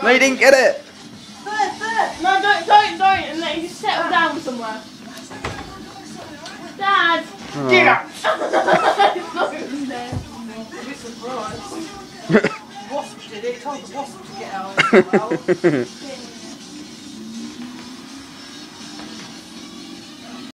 No, you didn't get it. First. No, don't. And let you settle down somewhere. Dad. Oh. Get up. It's not even there. I'll be surprised. Wasp did it. Told the wasp to get out.